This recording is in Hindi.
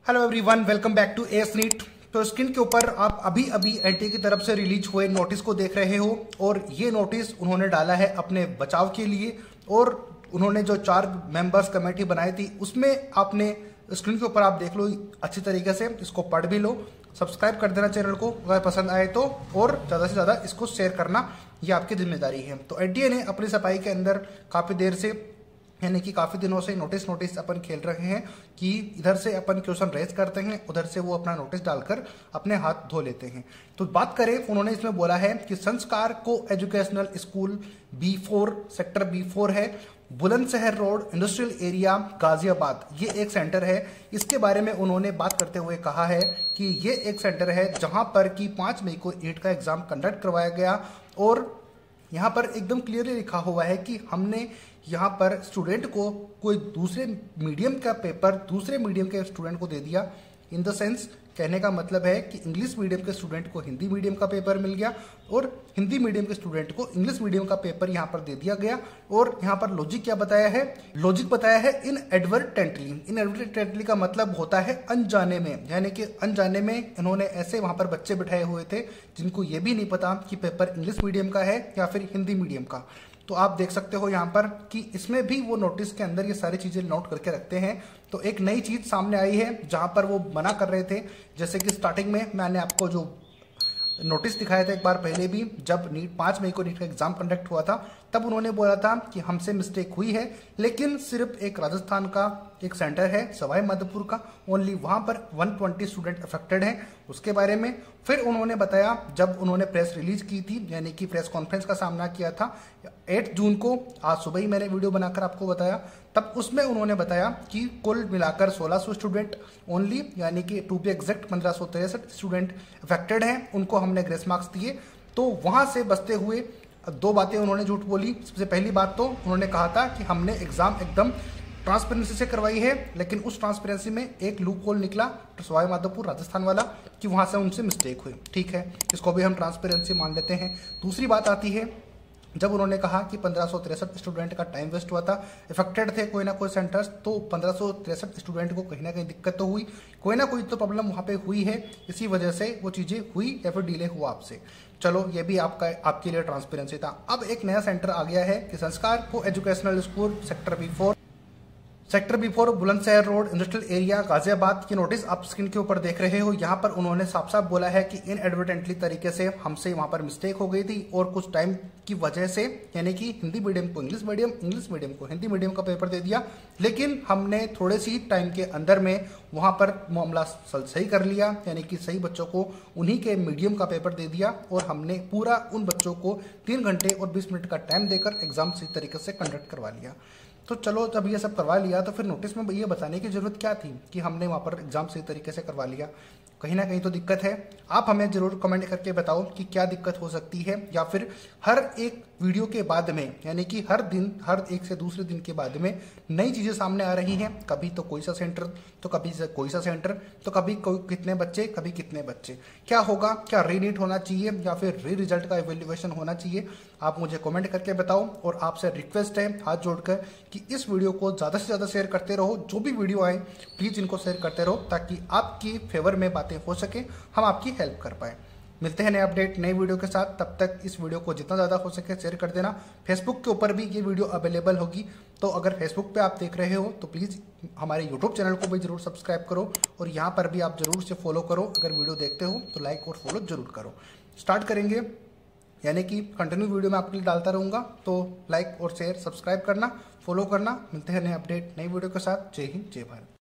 Hello everyone, welcome back to S NEET. तो स्क्रीन के ऊपर आप अभी अभी एनटीए की तरफ से रिलीज हुए नोटिस को देख रहे हो और ये नोटिस उन्होंने डाला है अपने बचाव के लिए। और उन्होंने जो 4 मेंबर्स कमेटी बनाई थी उसमें आपने स्क्रीन के ऊपर आप देख लो अच्छी तरीके से, इसको पढ़ भी लो। सब्सक्राइब कर देना चैनल को अगर पसंद आए तो, और ज़्यादा से ज़्यादा इसको शेयर करना ये आपकी जिम्मेदारी है। तो एनटीए ने अपनी सफाई के अंदर काफ़ी देर से, यानी कि काफ़ी दिनों से नोटिस अपन खेल रहे हैं कि इधर से अपन क्वेश्चन रेज करते हैं, उधर से वो अपना नोटिस डालकर अपने हाथ धो लेते हैं। तो बात करें, उन्होंने इसमें बोला है कि संस्कार को educational school B4 sector B4 है, Bulandshahr road industrial area Ghaziabad, ये एक सेंटर है। इसके बारे में उन्होंने बात करते हुए कहा है कि ये एक सेंटर है जहां पर कि 5 मई को 8 का एग्जाम कंडक्ट करवाया गया। और यहाँ पर एकदम क्लियरली लिखा हुआ है कि हमने यहाँ पर स्टूडेंट को कोई दूसरे मीडियम का पेपर दूसरे मीडियम के स्टूडेंट को दे दिया। इन द सेंस, कहने का मतलब है कि इंग्लिश मीडियम के स्टूडेंट को हिंदी मीडियम का पेपर मिल गया और हिंदी मीडियम के स्टूडेंट को इंग्लिश मीडियम का पेपर यहाँ पर दे दिया गया। और यहाँ पर लॉजिक क्या बताया है? लॉजिक बताया है इनएडवर्टेंटली। इनएडवर्टेंटली का मतलब होता है अनजाने में, यानी कि अनजाने में इन्होंने ऐसे वहां पर बच्चे बिठाए हुए थे जिनको ये भी नहीं पता कि पेपर इंग्लिश मीडियम का है या फिर हिंदी मीडियम का। तो आप देख सकते हो यहाँ पर कि इसमें भी वो नोटिस के अंदर ये सारी चीजें नोट करके रखते हैं। तो एक नई चीज सामने आई है जहां पर वो मना कर रहे थे, जैसे कि स्टार्टिंग में मैंने आपको जो नोटिस दिखाया था एक बार पहले भी, जब 5 मई को नीट का एग्जाम कंडक्ट हुआ था तब उन्होंने बोला था कि हमसे मिस्टेक हुई है, लेकिन सिर्फ एक राजस्थान का एक सेंटर है सवाई माधोपुर का, ओनली वहां पर 120 स्टूडेंट अफेक्टेड हैं, उसके बारे में। फिर उन्होंने बताया, जब उन्होंने प्रेस रिलीज की थी, यानी कि प्रेस कॉन्फ्रेंस का सामना किया था 8 जून को, आज सुबह ही मैंने वीडियो बनाकर आपको बताया, तब उसमें उन्होंने बताया कि कुल मिलाकर 1600 स्टूडेंट ओनली, यानी कि to be exact 1563 student affected हैं, उनको हमने ग्रेस मार्क्स दिए। तो वहां से बचते हुए 2 बातें उन्होंने झूठ बोली। सबसे पहली बात तो उन्होंने कहा था कि हमने एग्जाम एकदम ट्रांसपेरेंसी से करवाई है, लेकिन उस ट्रांसपेरेंसी में एक लूप होल निकला सवाई माधोपुर राजस्थान वाला, कि वहां से उनसे मिस्टेक हुई। ठीक है, इसको भी हम ट्रांसपेरेंसी मान लेते हैं। दूसरी बात आती है, जब उन्होंने कहा कि 1563 स्टूडेंट का टाइम वेस्ट हुआ था, इफेक्टेड थे कोई ना कोई सेंटर्स, तो 1563 स्टूडेंट को कहीं ना कहीं दिक्कत तो हुई, कोई ना कोई तो प्रॉब्लम वहां पे हुई है, इसी वजह से वो चीजें हुई या फिर डिले हुआ आपसे। चलो, ये भी आपके लिए ट्रांसपेरेंसी था। अब एक नया सेंटर आ गया है कि संस्कार को educational school sector B4 Bulandshahr road industrial area Ghaziabad की नोटिस आप स्क्रीन के ऊपर देख रहे हो। यहाँ पर उन्होंने साफ साफ बोला है कि इनएडवर्टेंटली तरीके से हमसे वहां पर मिस्टेक हो गई थी और कुछ टाइम की वजह से, यानी कि हिंदी मीडियम को इंग्लिश मीडियम, इंग्लिश मीडियम को हिंदी मीडियम का पेपर दे दिया, लेकिन हमने थोड़े सी टाइम के अंदर में वहां पर मामला सही कर लिया, यानी कि सही बच्चों को उन्हीं के मीडियम का पेपर दे दिया और हमने पूरा उन बच्चों को 3 घंटे और 20 मिनट का टाइम देकर एग्जाम सही तरीके से कंडक्ट करवा लिया। तो चलो, जब ये सब करवा लिया तो फिर नोटिस में ये बताने की जरूरत क्या थी कि हमने वहां पर एग्जाम सही तरीके से करवा लिया? कहीं ना कहीं तो दिक्कत है। आप हमें जरूर कमेंट करके बताओ कि क्या दिक्कत हो सकती है, या फिर हर एक वीडियो के बाद में, यानी कि हर दिन, हर एक से दूसरे दिन के बाद में नई चीजें सामने आ रही हैं। कभी तो कोई सा सेंटर, तो कभी कोई सा सेंटर, तो कभी कितने बच्चे, कभी कितने बच्चे। क्या होगा? क्या रीनीट होना चाहिए या फिर री रिजल्ट का इवेल्युएशन होना चाहिए? आप मुझे कमेंट करके बताओ। और आपसे रिक्वेस्ट है हाथ जोड़कर कि इस वीडियो को ज्यादा से ज्यादा शेयर करते रहो। जो भी वीडियो आए प्लीज इनको शेयर करते रहो, ताकि आपकी फेवर में बातें हो सके, हम आपकी हेल्प कर पाए। मिलते हैं नए अपडेट नई वीडियो के साथ, तब तक इस वीडियो को जितना ज़्यादा हो सके शेयर कर देना। फेसबुक के ऊपर भी ये वीडियो अवेलेबल होगी, तो अगर फेसबुक पे आप देख रहे हो तो प्लीज़ हमारे यूट्यूब चैनल को भी जरूर सब्सक्राइब करो, और यहाँ पर भी आप जरूर से फॉलो करो। अगर वीडियो देखते हो तो लाइक और फॉलो जरूर करो। स्टार्ट करेंगे, यानी कि कंटिन्यू वीडियो मैं आपके लिए डालता रहूँगा, तो लाइक और शेयर सब्सक्राइब करना, फॉलो करना। मिलते हैं नए अपडेट नई वीडियो के साथ। जय हिंद, जय भारत।